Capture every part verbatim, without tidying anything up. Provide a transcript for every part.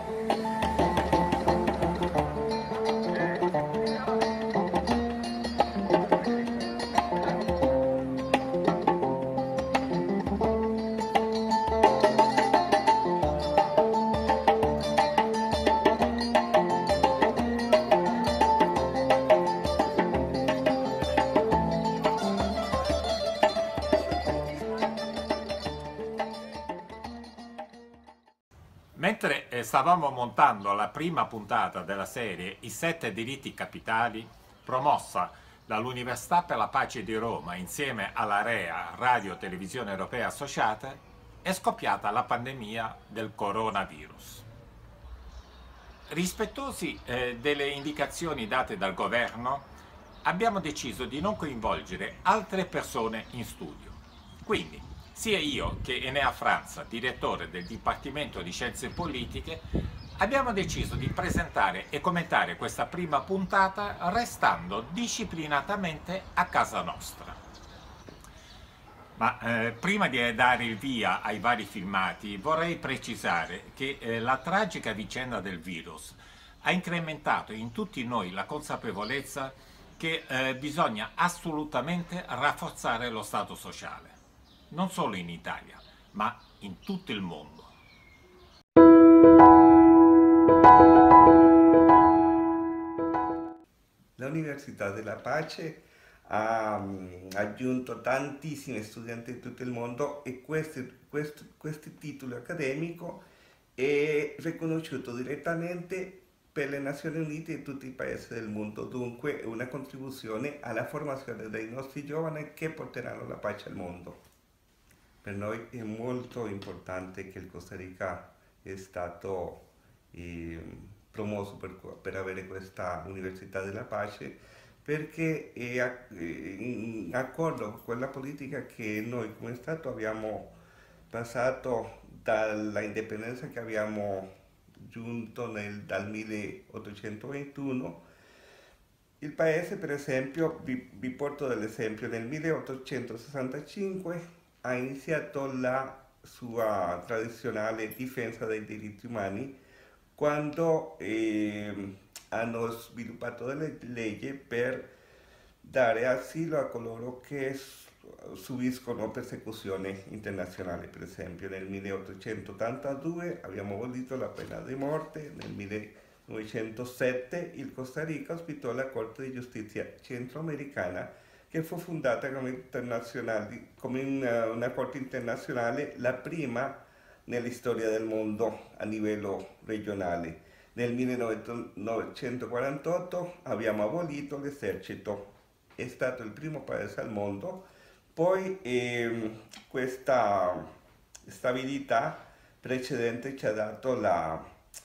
Mentre eh, stavamo montando la prima puntata della serie I sette diritti capitali, promossa dall'Università per la Pace di Roma insieme alla REA, Radio Televisione Europea Associata, è scoppiata la pandemia del coronavirus. Rispettosi eh, delle indicazioni date dal governo, abbiamo deciso di non coinvolgere altre persone in studio. Quindi, sia io che Enea Franza, direttore del Dipartimento di Scienze Politiche, abbiamo deciso di presentare e commentare questa prima puntata restando disciplinatamente a casa nostra. Ma eh, prima di dare il via ai vari filmati, vorrei precisare che eh, la tragica vicenda del virus ha incrementato in tutti noi la consapevolezza che eh, bisogna assolutamente rafforzare lo Stato sociale. Non solo in Italia, ma in tutto il mondo. L'Università della Pace ha um, aggiunto tantissimi studenti di tutto il mondo e questo, questo, questo titolo accademico è riconosciuto direttamente per le Nazioni Unite e tutti i paesi del mondo, dunque è una contribuzione alla formazione dei nostri giovani che porteranno la pace al mondo. Per noi è molto importante che il Costa Rica è stato eh, promosso per, per avere questa Università della Pace, perché è in accordo con quella politica che noi come Stato abbiamo passato dalla indipendenza che abbiamo giunto nel, dal milleottocentoventuno. Il paese, per esempio, vi, vi porto dell'esempio, nel milleottocentosessantacinque ha iniziato la sua tradizionale difesa dei diritti umani quando eh, hanno sviluppato delle leggi per dare asilo a coloro che subiscono persecuzione internazionale. Per esempio nel milleottocentottantadue abbiamo abolito la pena di morte, nel millenovecentosette il Costa Rica ospitò la Corte di Giustizia Centroamericana, che fu fondata come, come una, una corte internazionale, la prima nella storia del mondo a livello regionale. Nel millenovecentoquarantotto abbiamo abolito l'esercito, è stato il primo paese al mondo. Poi eh, questa stabilità precedente ci ha dato la,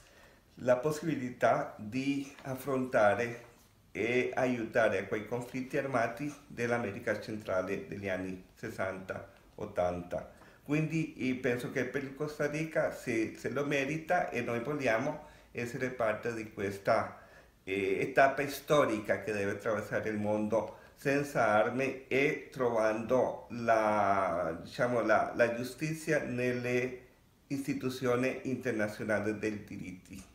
la possibilità di affrontare e aiutare a quei conflitti armati dell'America centrale degli anni sessanta ottanta. Quindi io penso che per il Costa Rica se, se lo merita e noi vogliamo essere parte di questa eh, tappa storica che deve attraversare il mondo senza armi e trovando la, diciamo, la, la giustizia nelle istituzioni internazionali dei diritti.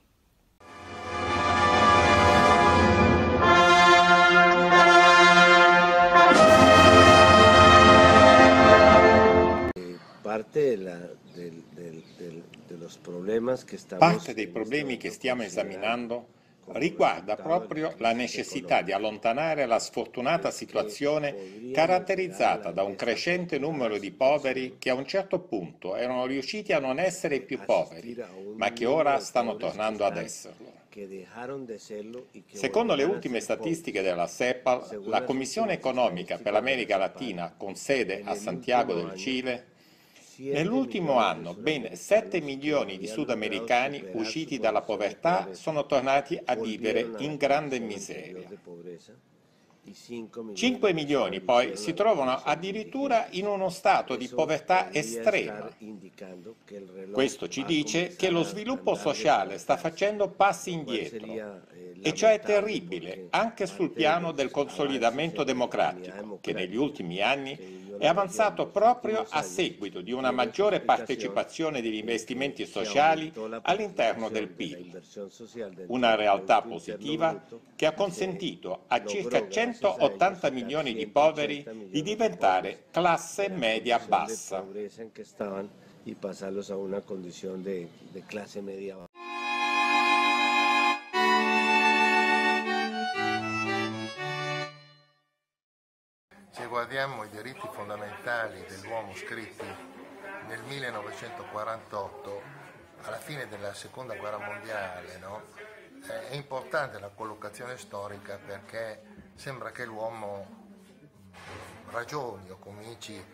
Parte, la, del, del, del, de los problemas que estamos, Parte dei problemi che stiamo esaminando riguarda proprio la necessità di allontanare la sfortunata situazione caratterizzata da un crescente numero di poveri che a un certo punto erano riusciti a non essere più poveri, ma che ora stanno tornando ad esserlo. Secondo le ultime statistiche della CEPAL, la Commissione economica per l'America Latina, con sede a Santiago del Cile, nell'ultimo anno ben sette milioni di sudamericani usciti dalla povertà sono tornati a vivere in grande miseria. cinque milioni poi si trovano addirittura in uno stato di povertà estrema. Questo ci dice che lo sviluppo sociale sta facendo passi indietro, e ciò è terribile anche sul piano del consolidamento democratico, che negli ultimi anni è avanzato proprio a seguito di una maggiore partecipazione degli investimenti sociali all'interno del P I L, una realtà positiva che ha consentito a circa centottanta milioni di poveri di diventare classe media bassa. Y pasarlos a una condición de, de clase media baja. Se guardiamo i diritti fondamentali dell'uomo scritti nel millenovecentoquarantotto, alla fine della seconda guerra mondiale, no? È importante la collocazione storica, perché sembra che l'uomo ragioni o cominci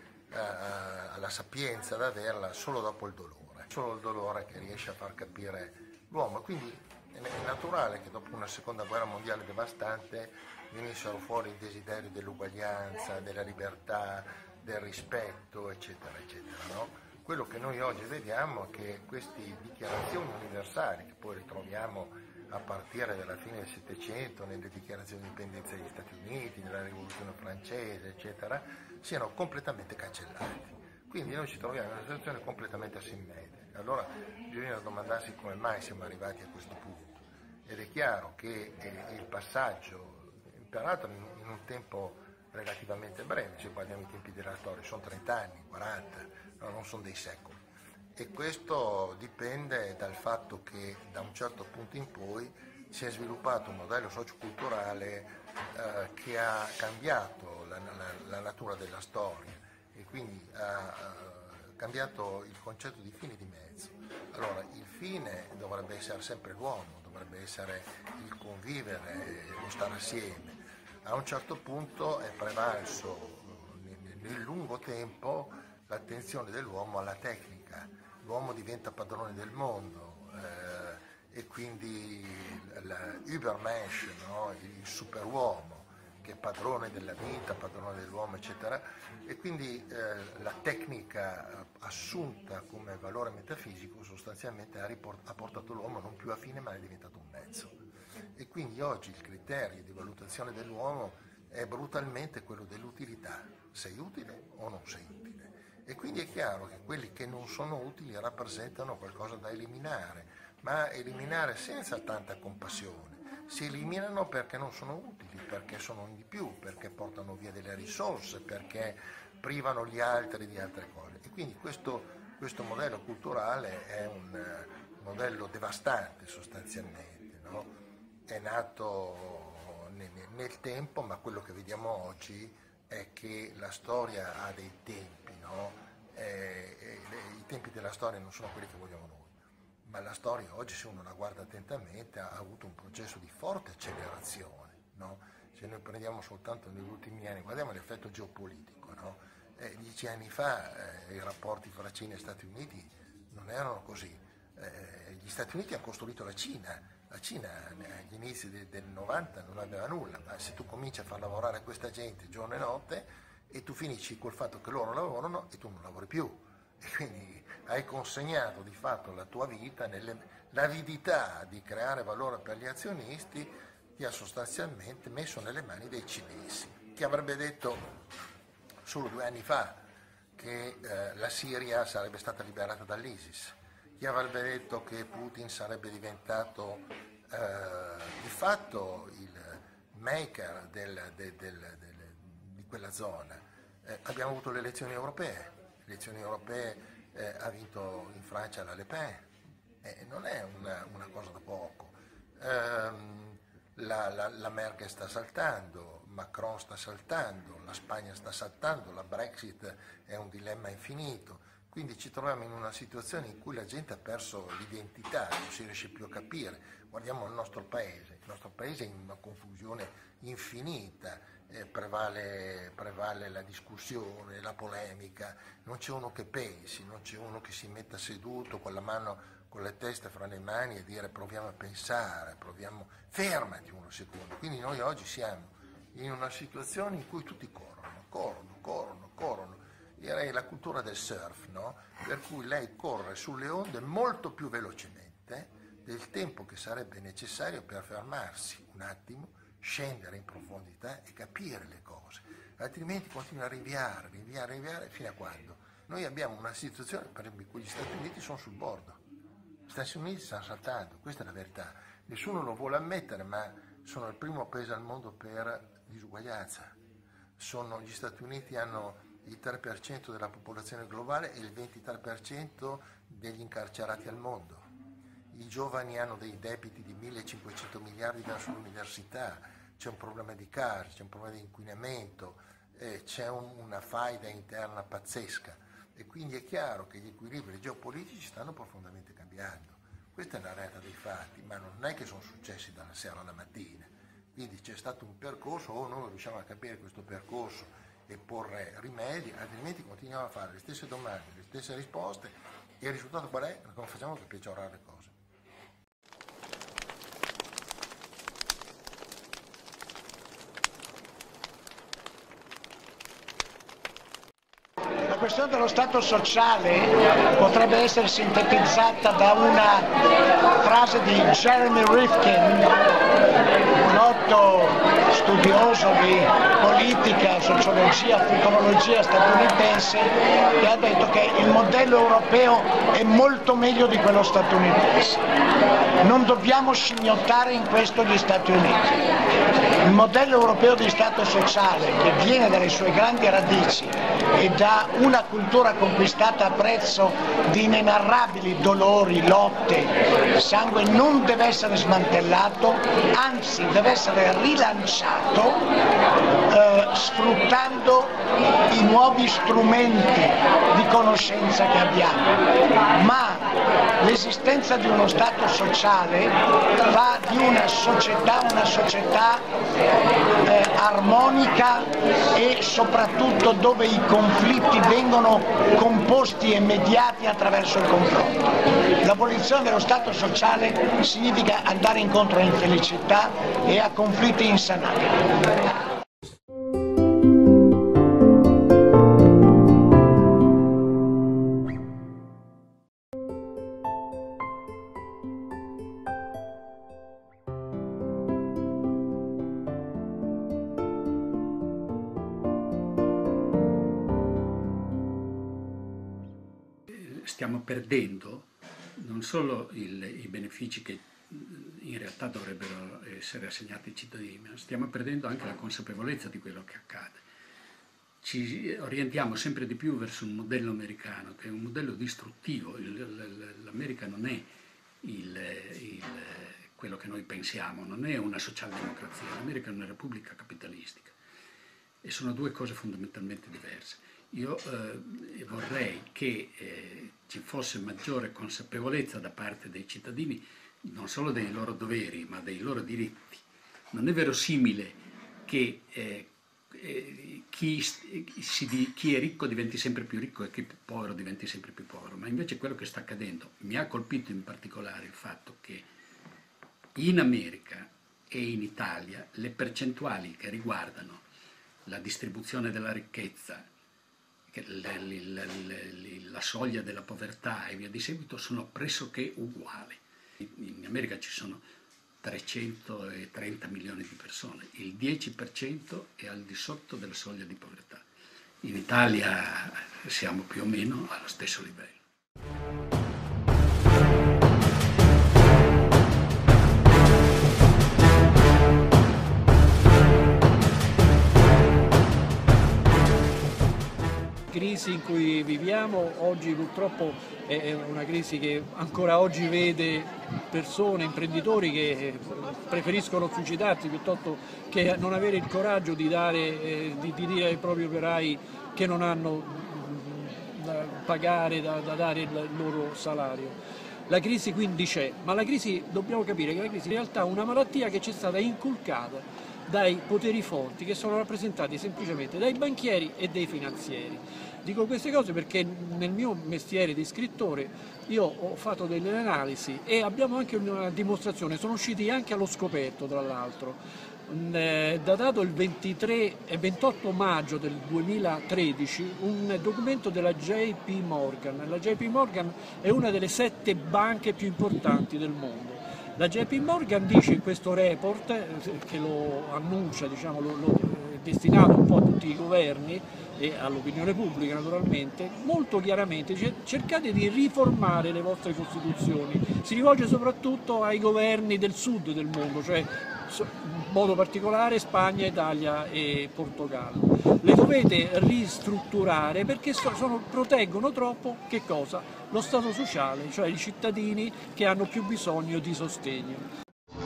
alla sapienza ad averla solo dopo il dolore, solo il dolore che riesce a far capire l'uomo. Quindi è naturale che dopo una seconda guerra mondiale devastante venissero fuori il desiderio dell'uguaglianza, della libertà, del rispetto, eccetera, eccetera, no? Quello che noi oggi vediamo è che queste dichiarazioni universali, che poi ritroviamo a partire dalla fine del Settecento, nelle dichiarazioni di indipendenza degli Stati Uniti, nella Rivoluzione francese, eccetera, siano completamente cancellati. Quindi noi ci troviamo in una situazione completamente asimmetrica. Allora bisogna domandarsi come mai siamo arrivati a questo punto. Ed è chiaro che il passaggio, peraltro in un tempo relativamente breve, se guardiamo i tempi della storia, sono trenta anni, quaranta, no, non sono dei secoli. E questo dipende dal fatto che da un certo punto in poi si è sviluppato un modello socioculturale eh, che ha cambiato la, la, la natura della storia e quindi ha uh, cambiato il concetto di fine e di mezzo. Allora, il fine dovrebbe essere sempre l'uomo, dovrebbe essere il convivere, lo stare assieme. A un certo punto è prevalso nel, nel lungo tempo l'attenzione dell'uomo alla tecnica. L'uomo diventa padrone del mondo eh, e quindi l'Übermensch, no? Il superuomo, che è padrone della vita, padrone dell'uomo, eccetera, e quindi eh, la tecnica assunta come valore metafisico sostanzialmente ha, riport- ha portato l'uomo non più a fine, ma è diventato un mezzo. E quindi oggi il criterio di valutazione dell'uomo è brutalmente quello dell'utilità: sei utile o non sei utile? E quindi è chiaro che quelli che non sono utili rappresentano qualcosa da eliminare, ma eliminare senza tanta compassione. Si eliminano perché non sono utili, perché sono di più, perché portano via delle risorse, perché privano gli altri di altre cose. E quindi questo, questo modello culturale è un modello devastante sostanzialmente, no? È nato nel, nel tempo, ma quello che vediamo oggi è che la storia ha dei tempi, no? E, e, e, i tempi della storia non sono quelli che vogliamo noi, ma la storia oggi, se uno la guarda attentamente, ha avuto un processo di forte accelerazione, no? Se noi prendiamo soltanto negli ultimi anni, guardiamo l'effetto geopolitico, no? Eh, dieci anni fa eh, i rapporti fra Cina e Stati Uniti non erano così. Eh, gli Stati Uniti hanno costruito la Cina. La Cina agli inizi del, del novanta non aveva nulla, ma se tu cominci a far lavorare questa gente giorno e notte e tu finisci col fatto che loro lavorano e tu non lavori più, e quindi hai consegnato di fatto la tua vita, nelle, l'avidità di creare valore per gli azionisti ti ha sostanzialmente messo nelle mani dei cinesi. Chi avrebbe detto solo due anni fa che eh, la Siria sarebbe stata liberata dall'ISIS? Chi avrebbe detto che Putin sarebbe diventato eh, di fatto il maker del, del, del, del, di quella zona? Eh, abbiamo avuto le elezioni europee, le elezioni europee eh, ha vinto in Francia la Le Pen, eh, non è una, una cosa da poco. Eh, la, la, la Merkel sta saltando, Macron sta saltando, la Spagna sta saltando, la Brexit è un dilemma infinito. Quindi ci troviamo in una situazione in cui la gente ha perso l'identità, non si riesce più a capire. Guardiamo il nostro paese, il nostro paese è in una confusione infinita, eh, prevale, prevale la discussione, la polemica, non c'è uno che pensi, non c'è uno che si metta seduto con la mano, con le teste fra le mani e dire proviamo a pensare, proviamo, fermati uno secondo. Quindi noi oggi siamo in una situazione in cui tutti corrono, corrono, corrono, corrono. Direi la cultura del surf, no? Per cui lei corre sulle onde molto più velocemente del tempo che sarebbe necessario per fermarsi un attimo, scendere in profondità e capire le cose. altrimenti continua a rinviare, rinviare, rinviare, fino a quando? Noi abbiamo una situazione per cui gli Stati Uniti sono sul bordo, gli Stati Uniti stanno saltando, questa è la verità, nessuno lo vuole ammettere, ma sono il primo paese al mondo per disuguaglianza, sono, gli Stati Uniti hanno il tre per cento della popolazione globale e il ventitré per cento degli incarcerati al mondo. I giovani hanno dei debiti di millecinquecento miliardi da sull'università, c'è un problema di carcere, c'è un problema di inquinamento, eh, c'è un, una faida interna pazzesca e quindi è chiaro che gli equilibri geopolitici stanno profondamente cambiando. Questa è la realtà dei fatti, ma non è che sono successi dalla sera alla mattina. Quindi c'è stato un percorso, o noi riusciamo a capire questo percorso e porre rimedi, altrimenti continuiamo a fare le stesse domande, le stesse risposte e il risultato qual è? Non facciamo che peggiorare le cose. La questione dello Stato sociale potrebbe essere sintetizzata da una frase di Jeremy Rifkin, un noto studioso di politica, sociologia, futurologia statunitense, che ha detto che il modello europeo è molto meglio di quello statunitense. Non dobbiamo scimmiottare in questo gli Stati Uniti. Il modello europeo di Stato sociale, che viene dalle sue grandi radici e da una cultura conquistata a prezzo di inenarrabili dolori, lotte, sangue, non deve essere smantellato, anzi deve essere rilanciato eh, sfruttando i nuovi strumenti di conoscenza che abbiamo. Ma l'esistenza di uno Stato sociale fa di una società una società eh, armonica e soprattutto dove i conflitti vengono composti e mediati attraverso il confronto. L'abolizione dello Stato sociale significa andare incontro a infelicità e a conflitti insanabili. Stiamo perdendo non solo il, i benefici che in realtà dovrebbero essere assegnati ai cittadini, ma stiamo perdendo anche la consapevolezza di quello che accade. Ci orientiamo sempre di più verso un modello americano, che è un modello distruttivo. L'America non è il, il, quello che noi pensiamo, non è una socialdemocrazia, l'America è una repubblica capitalistica e sono due cose fondamentalmente diverse. Io eh, vorrei che eh, ci fosse maggiore consapevolezza da parte dei cittadini, non solo dei loro doveri, ma dei loro diritti. Non è verosimile che eh, eh, chi, si, chi è ricco diventi sempre più ricco e chi è povero diventi sempre più povero, ma invece quello che sta accadendo, mi ha colpito in particolare il fatto che in America e in Italia le percentuali che riguardano la distribuzione della ricchezza, La, la, la, la soglia della povertà e via di seguito sono pressoché uguali. In America ci sono trecentotrenta milioni di persone, il dieci per cento è al di sotto della soglia di povertà. In Italia siamo più o meno allo stesso livello. La crisi in cui viviamo oggi purtroppo è una crisi che ancora oggi vede persone, imprenditori che preferiscono suicidarsi piuttosto che non avere il coraggio di, dare, di, di dire ai propri operai che non hanno da pagare, da, da dare il loro salario. La crisi quindi c'è, ma la crisi, dobbiamo capire che la crisi in realtà è una malattia che ci è stata inculcata dai poteri forti, che sono rappresentati semplicemente dai banchieri e dai finanzieri. Dico queste cose perché nel mio mestiere di scrittore io ho fatto delle analisi e abbiamo anche una dimostrazione, sono usciti anche allo scoperto tra l'altro, datato il ventitré e ventotto maggio del duemilatredici, un documento della J P Morgan. La J P Morgan è una delle sette banche più importanti del mondo La J P Morgan dice in questo report, eh, che lo annuncia, diciamo, lo, lo è destinato un po' a tutti i governi e all'opinione pubblica naturalmente, molto chiaramente dice: cercate di riformare le vostre costituzioni. Si rivolge soprattutto ai governi del sud del mondo, cioè in modo particolare Spagna, Italia e Portogallo. Le dovete ristrutturare perché sono, proteggono troppo che cosa? Lo Stato sociale, cioè i cittadini che hanno più bisogno di sostegno.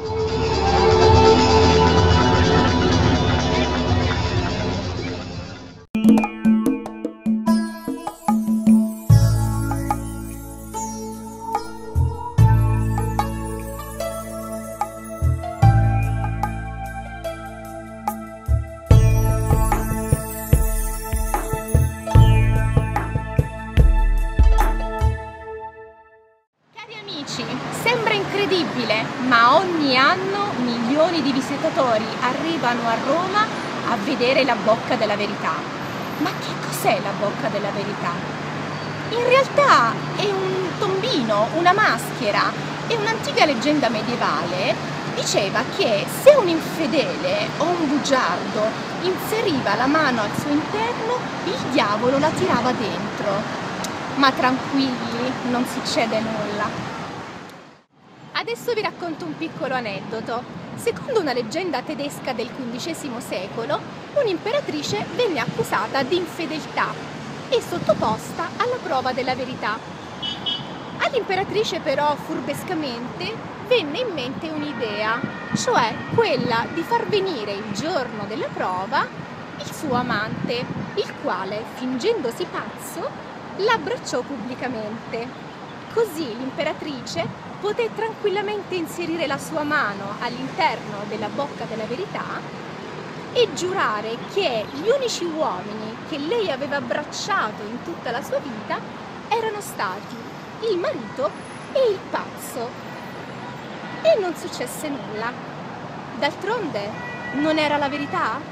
Sembra incredibile, ma ogni anno milioni di visitatori arrivano a Roma a vedere la Bocca della Verità. Ma che cos'è la Bocca della Verità? In realtà è un tombino, una maschera, e un'antica leggenda medievale diceva che se un infedele o un bugiardo inseriva la mano al suo interno, il diavolo la tirava dentro. Ma tranquilli, non succede nulla. Adesso vi racconto un piccolo aneddoto. Secondo una leggenda tedesca del quindicesimo secolo, un'imperatrice venne accusata di infedeltà e sottoposta alla prova della verità. All'imperatrice però, furbescamente, venne in mente un'idea, cioè quella di far venire il giorno della prova il suo amante, il quale, fingendosi pazzo, l'abbracciò pubblicamente. Così l'imperatrice poté tranquillamente inserire la sua mano all'interno della Bocca della Verità e giurare che gli unici uomini che lei aveva abbracciato in tutta la sua vita erano stati il marito e il pazzo. E non successe nulla. D'altronde non era la verità?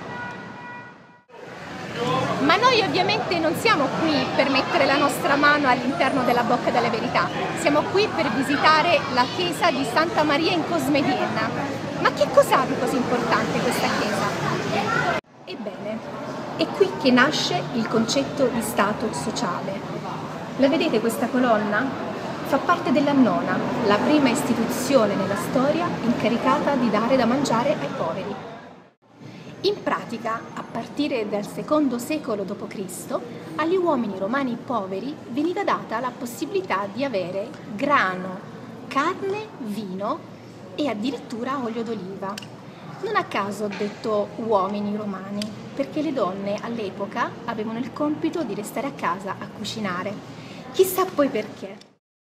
Ma noi ovviamente non siamo qui per mettere la nostra mano all'interno della Bocca della Verità, siamo qui per visitare la chiesa di Santa Maria in Cosmedin. Ma che cos'ha di così importante questa chiesa? Ebbene, è qui che nasce il concetto di Stato sociale. La vedete questa colonna? Fa parte della Nona, la prima istituzione nella storia incaricata di dare da mangiare ai poveri. In pratica, a partire dal secondo secolo dopo Cristo, agli uomini romani poveri veniva data la possibilità di avere grano, carne, vino e addirittura olio d'oliva. Non a caso ho detto uomini romani, perché le donne all'epoca avevano il compito di restare a casa a cucinare. Chissà poi perché.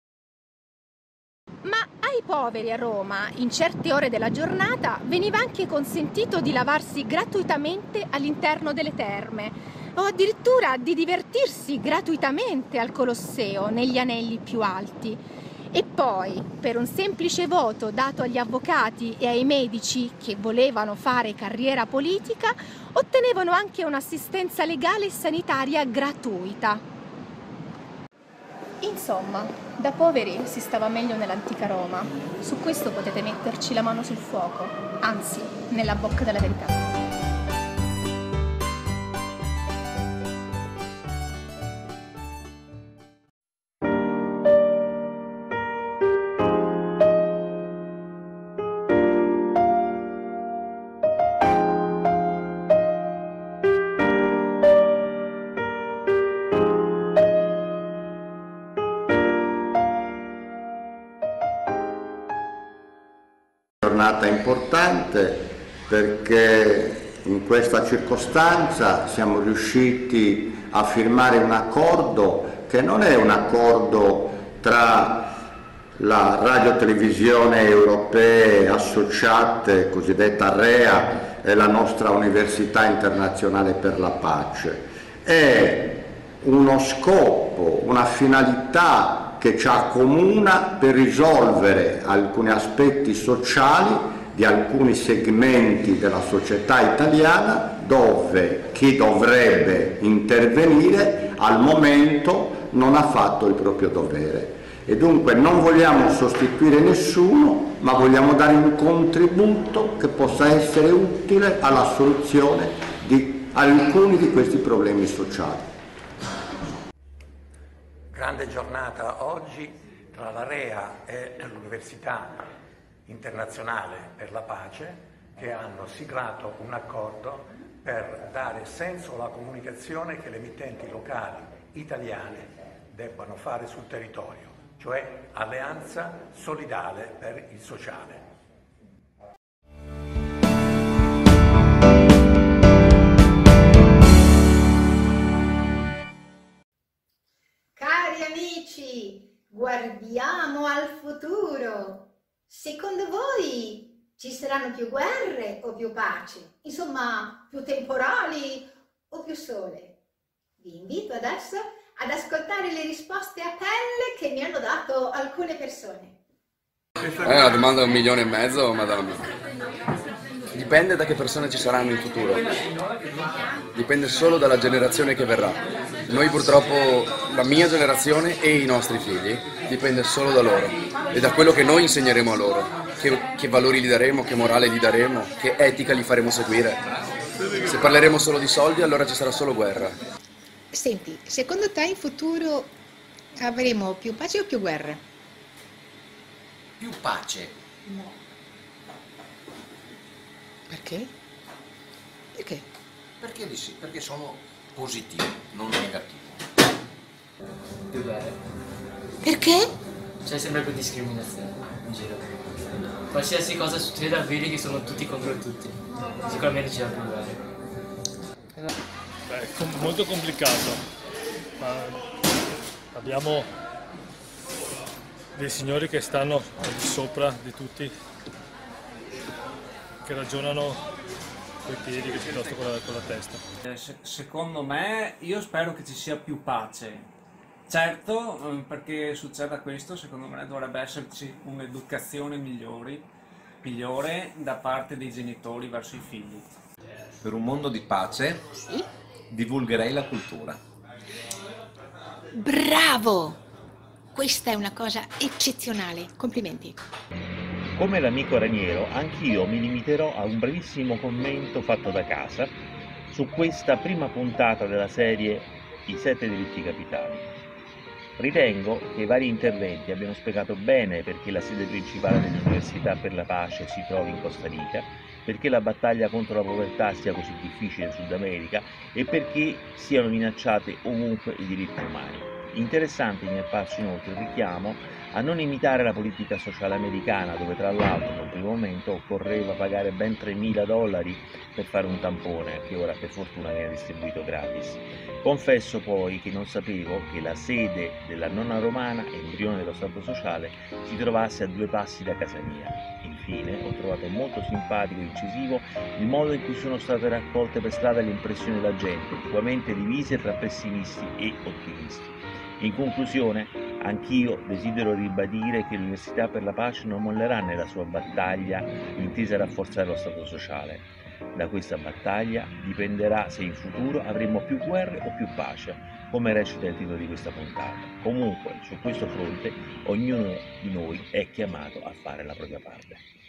Ma ai poveri a Roma, in certe ore della giornata, veniva anche consentito di lavarsi gratuitamente all'interno delle terme o addirittura di divertirsi gratuitamente al Colosseo, negli anelli più alti. E poi, per un semplice voto dato agli avvocati e ai medici che volevano fare carriera politica, ottenevano anche un'assistenza legale e sanitaria gratuita. Insomma, da poveri si stava meglio nell'antica Roma. Su questo potete metterci la mano sul fuoco, anzi, nella Bocca della Verità. Giornata importante perché in questa circostanza siamo riusciti a firmare un accordo che non è un accordo tra la radiotelevisione europee associate, cosiddetta REA, e la nostra Università Internazionale per la Pace. È uno scopo, una finalità che ci accomuna per risolvere alcuni aspetti sociali di alcuni segmenti della società italiana dove chi dovrebbe intervenire al momento non ha fatto il proprio dovere. e dunque non vogliamo sostituire nessuno, ma vogliamo dare un contributo che possa essere utile alla soluzione di alcuni di questi problemi sociali. Grande giornata oggi tra l'AREA e l'Università Internazionale per la Pace, che hanno siglato un accordo per dare senso alla comunicazione che le emittenti locali italiane debbano fare sul territorio, cioè alleanza solidale per il sociale. Cari amici, guardiamo al futuro. Secondo voi ci saranno più guerre o più pace? Insomma, più temporali o più sole? Vi invito adesso ad ascoltare le risposte a pelle che mi hanno dato alcune persone. È una domanda da un milione e mezzo, madonna. Dipende da che persone ci saranno in futuro. Dipende solo dalla generazione che verrà. Noi purtroppo, la mia generazione e i nostri figli, dipende solo da loro e da quello che noi insegneremo a loro, che, che valori gli daremo, che morale gli daremo, che etica gli faremo seguire. Se parleremo solo di soldi, allora ci sarà solo guerra. Senti, secondo te in futuro avremo più pace o più guerra? Più pace. No. Perché? Perché? Perché di sì? Perché sono positivo, non negativo. Più guerre. Perché? C'è sempre più discriminazione in giro. Qualsiasi cosa succeda, vedi che sono tutti contro tutti. Sicuramente c'è più guerre. Beh, è com- molto complicato. Ma abbiamo dei signori che stanno al di sopra di tutti, che ragionano coi piedi piuttosto con la, con la testa. Eh, se, secondo me, io spero che ci sia più pace. Certo, perché succeda questo, secondo me dovrebbe esserci un'educazione migliore, migliore da parte dei genitori verso i figli. Per un mondo di pace, sì? Divulgherei la cultura. Bravo! Questa è una cosa eccezionale, complimenti. Come l'amico Raniero, anch'io mi limiterò a un brevissimo commento fatto da casa su questa prima puntata della serie I sette delitti capitali. Ritengo che i vari interventi abbiano spiegato bene perché la sede principale dell'Università per la Pace si trovi in Costa Rica, perché la battaglia contro la povertà sia così difficile in Sud America e perché siano minacciati ovunque i diritti umani. Interessante mi è apparso inoltre il richiamo a non imitare la politica sociale americana, dove tra l'altro in un primo momento occorreva pagare ben tremila dollari per fare un tampone, che ora per fortuna viene distribuito gratis. Confesso poi che non sapevo che la sede della nonna romana, embrione dello Stato sociale, si trovasse a due passi da casa mia. Infine ho trovato molto simpatico e incisivo il modo in cui sono state raccolte per strada le impressioni della gente, equamente divise fra pessimisti e ottimisti. In conclusione, anch'io desidero ribadire che l'Università per la Pace non mollerà nella sua battaglia intesa a rafforzare lo Stato sociale. Da questa battaglia dipenderà se in futuro avremo più guerre o più pace, come recita il titolo di questa puntata. Comunque, su questo fronte, ognuno di noi è chiamato a fare la propria parte.